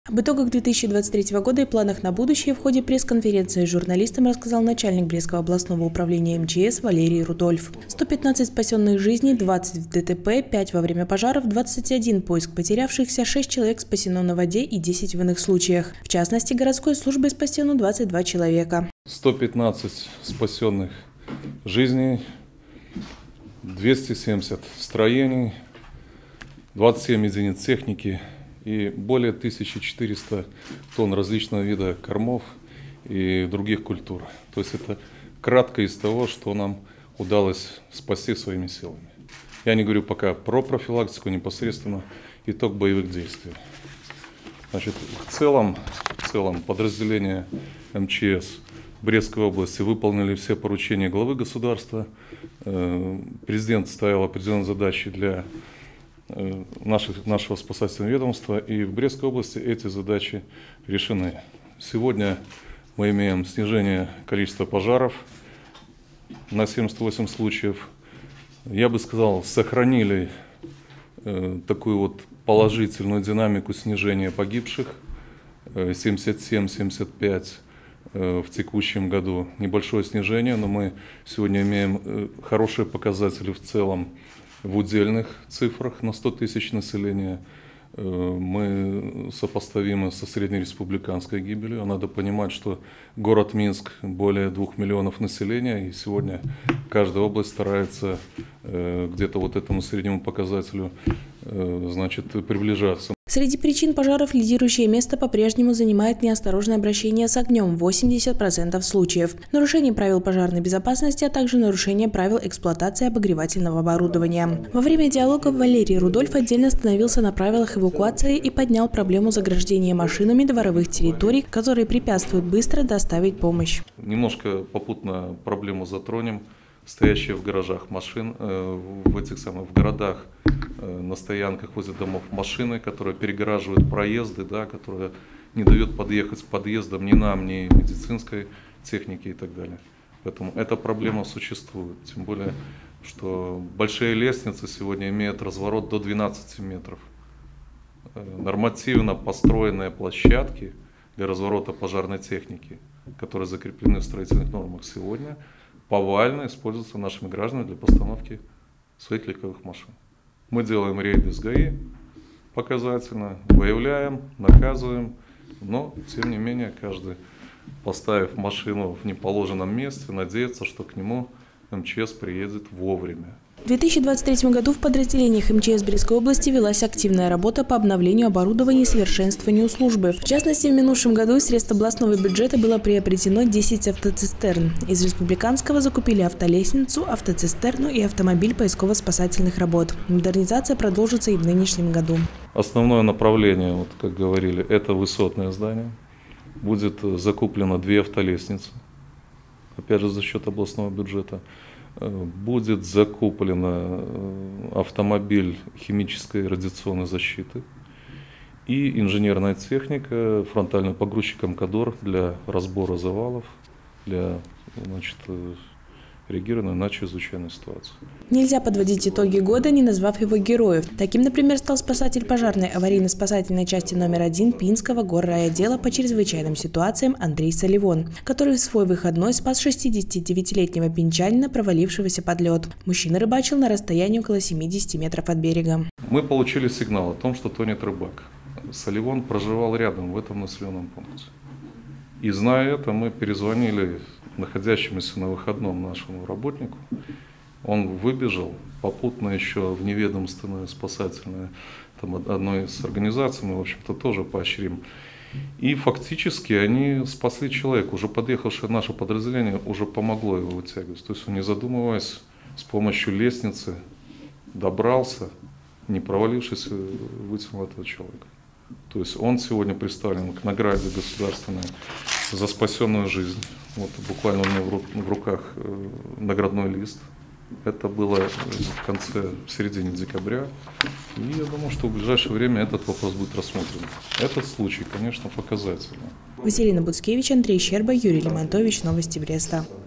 Об итогах 2023 года и планах на будущее в ходе пресс-конференции журналистам рассказал начальник Брестского областного управления МЧС Валерий Рудольф. 115 спасенных жизней, 20 в ДТП, 5 во время пожаров, 21 поиск потерявшихся, 6 человек спасено на воде и 10 в иных случаях. В частности, городской службой спасено 22 человека. 115 спасенных жизней, 270 строений, 27 единиц техники и более 1400 тонн различного вида кормов и других культур. То есть это кратко из того, что нам удалось спасти своими силами. Я не говорю пока про профилактику, непосредственно итог боевых действий. Значит, в целом подразделения МЧС Брестской области выполнили все поручения главы государства. Президент ставил определенные задачи для нашего спасательного ведомства, и в Брестской области эти задачи решены. Сегодня мы имеем снижение количества пожаров на 78 случаев. Я бы сказал, сохранили такую вот положительную динамику снижения погибших, 77-75 в текущем году. Небольшое снижение, но мы сегодня имеем хорошие показатели в целом в удельных цифрах на 100 тысяч населения. Мы сопоставимы со среднереспубликанской гибелью. Надо понимать, что город Минск более 2 миллионов населения, и сегодня каждая область старается где-то вот этому среднему показателю приближаться. Среди причин пожаров лидирующее место по-прежнему занимает неосторожное обращение с огнем в 80% случаев, нарушение правил пожарной безопасности, а также нарушение правил эксплуатации обогревательного оборудования. Во время диалога Валерий Рудольф отдельно остановился на правилах эвакуации и поднял проблему заграждения машинами дворовых территорий, которые препятствуют быстро доставить помощь. Немножко попутно проблему затронем. Стоящие в гаражах машин, в городах, на стоянках возле домов машины, которые перегораживают проезды, которые не дают подъехать к подъездам ни нам, ни медицинской технике и так далее. Поэтому эта проблема существует. Тем более, что большие лестницы сегодня имеют разворот до 12 метров. Нормативно построенные площадки для разворота пожарной техники, которые закреплены в строительных нормах сегодня, повально используются нашими гражданами для постановки своих легковых машин. Мы делаем рейды с ГАИ показательно, выявляем, наказываем, но тем не менее каждый, поставив машину в неположенном месте, надеется, что к нему МЧС приедет вовремя. В 2023 году в подразделениях МЧС Брестской области велась активная работа по обновлению оборудования и совершенствованию службы. В частности, в минувшем году из средств областного бюджета было приобретено 10 автоцистерн. Из республиканского закупили автолестницу, автоцистерну и автомобиль поисково-спасательных работ. Модернизация продолжится и в нынешнем году. Основное направление, как говорили, это высотное здание. Будет закуплено 2 автолестницы, опять же за счет областного бюджета. Будет закуплен автомобиль химической и радиационной защиты и инженерная техника, фронтальный погрузчик «Амкадор» для разбора завалов, для реагирования на чрезвычайную ситуацию. Нельзя подводить итоги года, не назвав его героев. Таким, например, стал спасатель пожарной аварийно-спасательной части номер 1 Пинского горрайотдела по чрезвычайным ситуациям Андрей Саливон, который в свой выходной спас 69-летнего пинчанина, провалившегося под лед. Мужчина рыбачил на расстоянии около 70 метров от берега. Мы получили сигнал о том, что тонет рыбак. Саливон проживал рядом в этом населенном пункте. И зная это, мы перезвонили находящемуся на выходном нашему работнику. Он выбежал, попутно еще в неведомственное спасательное, одной из организаций, мы, в общем-то, тоже поощрим. И фактически они спасли человека. Уже подъехавшее наше подразделение уже помогло его вытягивать. То есть он, не задумываясь, с помощью лестницы добрался, не провалившись, вытянул этого человека. То есть он сегодня представлен к награде государственной за спасенную жизнь. Вот буквально у меня в руках наградной лист. Это было в середине декабря. И я думаю, что в ближайшее время этот вопрос будет рассмотрен. Этот случай, конечно, показательный. Василина Буцкевич, Андрей Щерба, Юрий Лемонтович. Новости Бреста.